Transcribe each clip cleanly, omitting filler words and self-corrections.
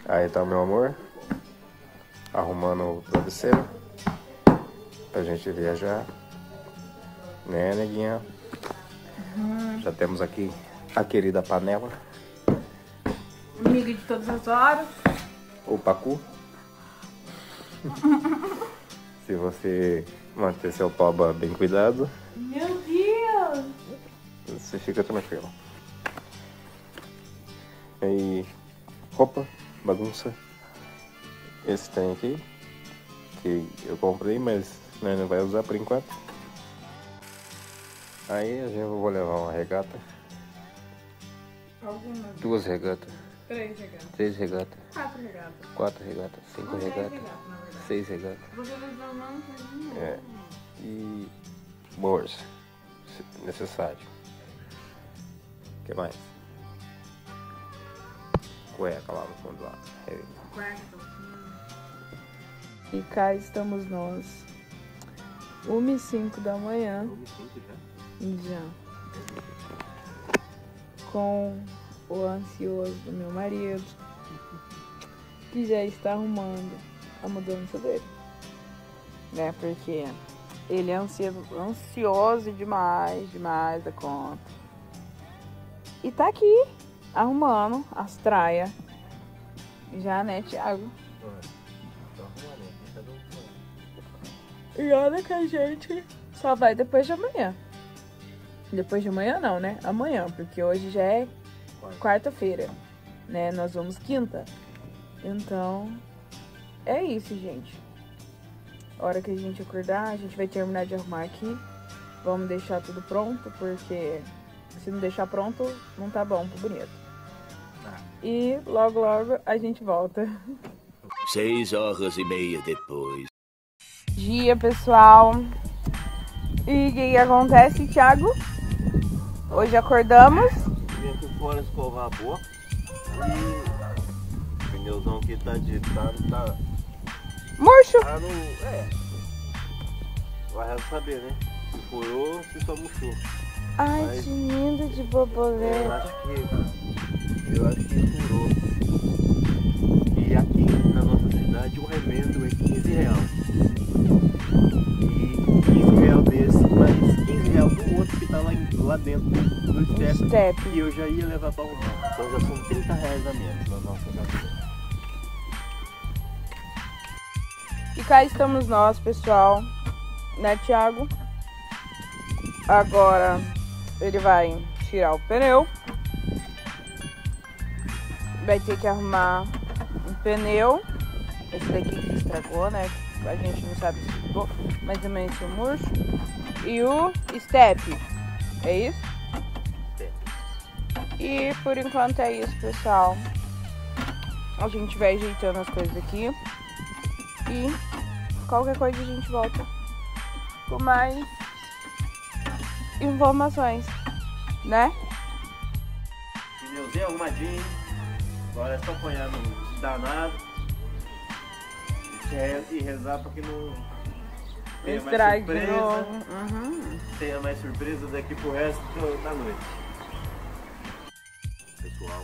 Aí tá o meu amor arrumando o travesseiro pra gente viajar, né, neguinha? Já temos aqui a querida panela, amiga de todas as horas, o pacu. Se você manter seu toba bem cuidado, meu Deus, você fica tranquilo. Aí, roupa, bagunça. Esse tem aqui, que eu comprei, mas nós não vai usar por enquanto. Aí a gente vou levar uma regata. algumas, 2 regatas. 3 regatas, 3 regatas. 4 regatas, 4 regatas. 5 6 regatas. regatas, na verdade. 6 regatas. Você não não É. E bolsa, se necessário. O que mais? Cueca lá no fundo lá. E cá estamos nós, 1h05 da manhã, já, com o ansioso do meu marido, que já está arrumando a mudança dele, né, porque ele é ansioso demais da conta, e tá aqui, arrumando as traias, já, né, Thiago? E olha que a gente só vai depois de amanhã. Depois de amanhã não, né? Amanhã, porque hoje já é quarta-feira, né? Nós vamos quinta. Então, é isso, gente. A hora que a gente acordar, a gente vai terminar de arrumar aqui. Vamos deixar tudo pronto, porque se não deixar pronto, não tá bom pro bonito. E logo a gente volta. 6h30 depois. Dia, pessoal. E o que acontece, Thiago? Hoje acordamos. Vim aqui fora escovar a boca. E o pneuzão que tá Murcho. tá no. Vai saber, né? Se furou, se só murchou. Ai, Mas que lindo de Eu borboleta. acho que furou. E aqui na nossa cidade o remendo é R$15. E R$15 desse, mas R$15 do outro que tá lá dentro do step. E eu já ia levar pra arrumar. Então já são R$30 a menos na nossa cabeça. E cá estamos nós, pessoal. Né, Thiago? Agora ele vai tirar o pneu. Vai ter que arrumar um pneu. Esse daqui que estragou, né? A gente não sabe se ficou, mas também esse murcho. E o step. É isso? E por enquanto é isso, pessoal. A gente vai ajeitando as coisas aqui. E qualquer coisa a gente volta com mais informações, né? Pneuzinho arrumadinho. Agora é só apanhar no danado. E rezar para que não tenha mais surpresa. Tenha mais surpresas daqui pro resto da noite. Pessoal,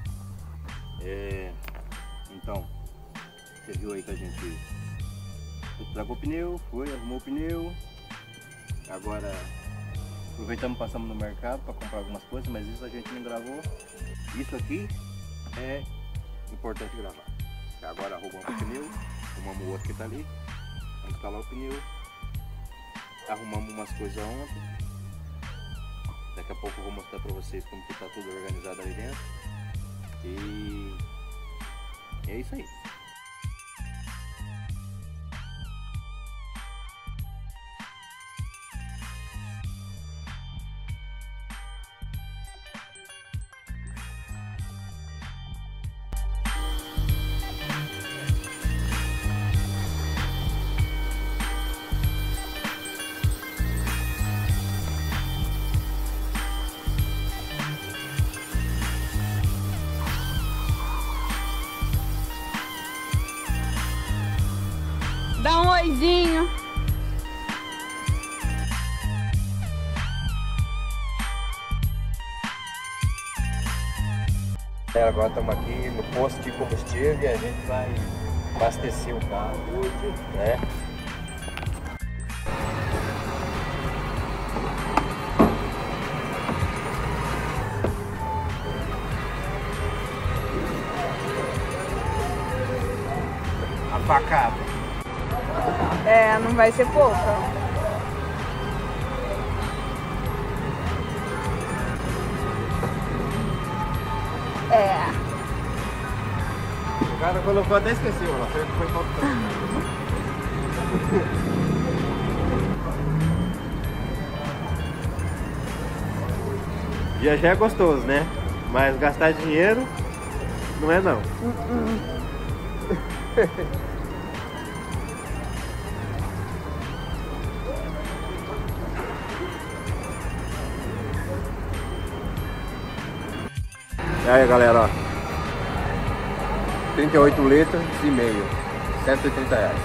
então, você viu aí que a gente tragou o pneu, arrumou o pneu. Agora aproveitamos e passamos no mercado para comprar algumas coisas, mas isso a gente não gravou. Isso aqui é importante gravar. Agora arrumamos o pneu, arrumamos o outro que tá ali, vamos instalar o pneu, arrumamos umas coisas ontem. Daqui a pouco eu vou mostrar para vocês como que tá tudo organizado ali dentro. E é isso aí. Dá um oizinho. Agora estamos aqui no posto de combustível e a gente vai abastecer o carro hoje, né? A facada. É, não vai ser pouca. É. O cara colocou, até esqueci, ó. Foi faltando. Já é gostoso, né? Mas gastar dinheiro não é não. E aí galera, ó, 38 litros e meio, R$130.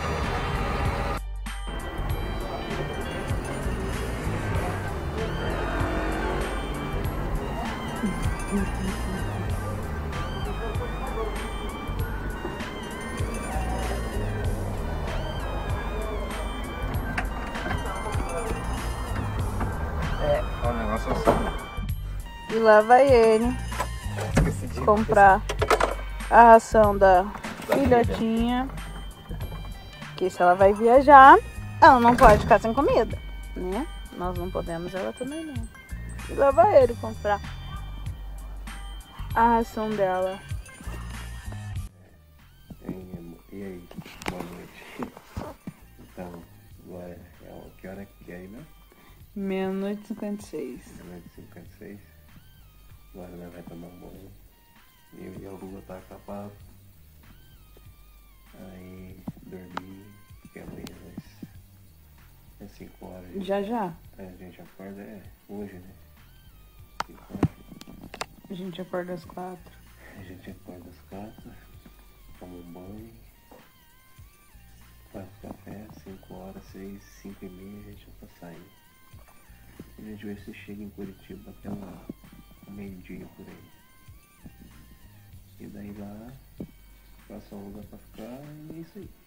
É um negócio assim. E lá vai ele comprar a ração da filhotinha. Que se ela vai viajar, ela não pode ficar sem comida, né? Nós não podemos, ela também não. E lá vai ele comprar a ração dela. E aí, boa noite. Então, agora que hora que é aí, né? 00:56. 56. Agora nós vamos tomar um banho. Eu e a Lua tá acabado. Aí dormir, porque amanhã é 5 horas. Já já? A gente acorda, hoje, né? 5 horas. A gente acorda às 4. A gente acorda às 4, toma um banho, faz café, 5 horas, 6, 5 e meia, a gente já tá saindo. A gente vê se chega em Curitiba até um meio-dia por aí. E daí lá, passa um lugar pra ficar e é isso aí.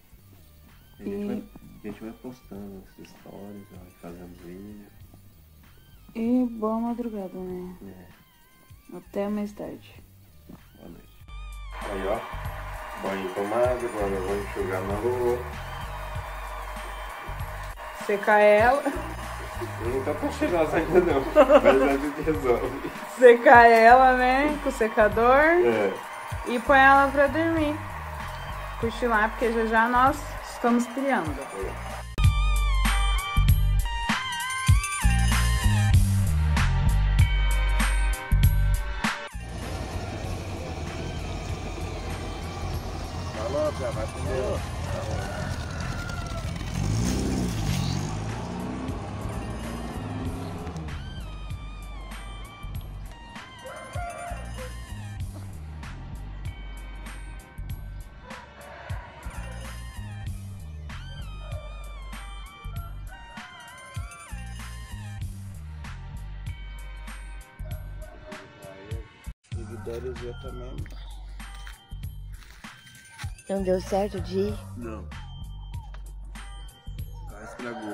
A gente vai postando as histórias, fazendo vídeo. E boa madrugada, né? É. Até mais tarde. Boa noite. Aí ó, banho tomado, agora eu vou enxugar na Lua. Secar ela. Não tá tão cheirosa ainda não, mas a gente resolve. Secar ela, né? Com o secador. É. E põe ela pra dormir. Cochilar, porque já já nós estamos criando. Falou, já vai primeiro. Seguidores eu também. Não deu certo de ir? Não. Ela estragou.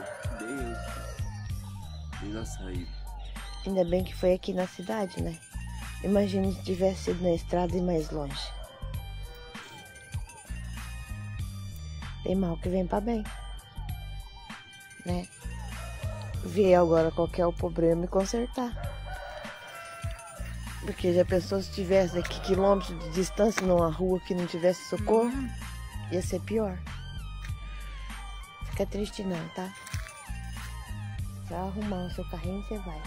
Bem na saída. Ainda bem que foi aqui na cidade, né? Imagina se tivesse sido na estrada e mais longe. Tem mal que vem pra bem, né? Ver agora qual que é o problema e consertar. Porque já pensou se tivesse aqui quilômetros de distância numa rua que não tivesse socorro? Ia ser pior. Fica triste não, tá? Só arrumar o seu carrinho e você vai.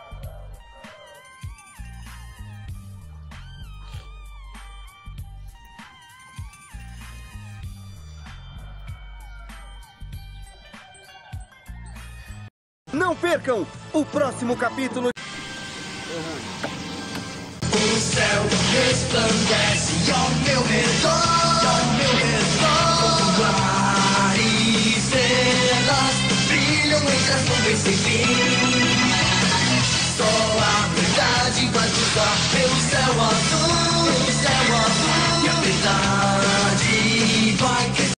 Não percam o próximo capítulo. O céu resplandece ao meu redor, mar e estrelas brilham entre as nuvens sem fim. Só a verdade vai buscar pelo céu azul.